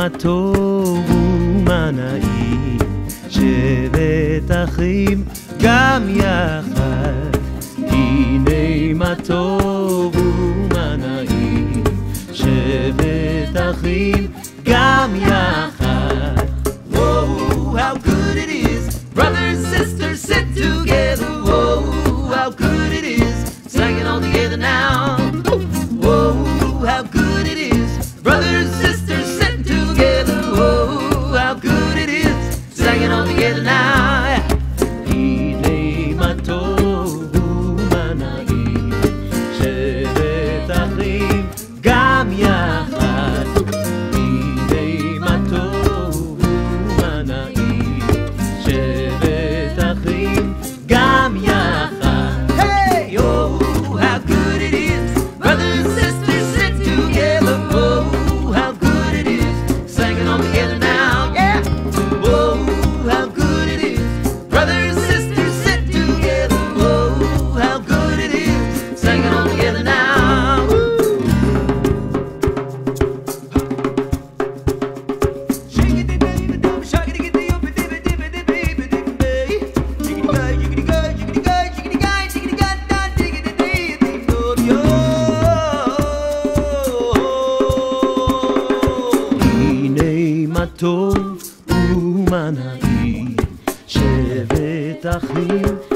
מה טוב ומה נעים, שבט אחים גם יחד. הנה מה טוב ומה נעים, שבט אחים גם יחד. Whoa, how good it is, brothers and sisters sit together. Whoa, how good it is, singing all together now. Whoa, how good it is, brothers and sisters sitting together. Whoa, how good it is, singing all together now. הנה מה טוב ומה נעים, שבט אחים גם יחד. הנה מה טוב ומה נעים, שבט אחים גם יחד. Hey, oh, how good it is, brothers and sisters sit together. Oh, how good it is, singing all together now. Yeah. Oh, how good it is, brothers and sisters sit together. Oh, how good it is, singing all together now. הנה מה טוב ומה נעים, שבט אחים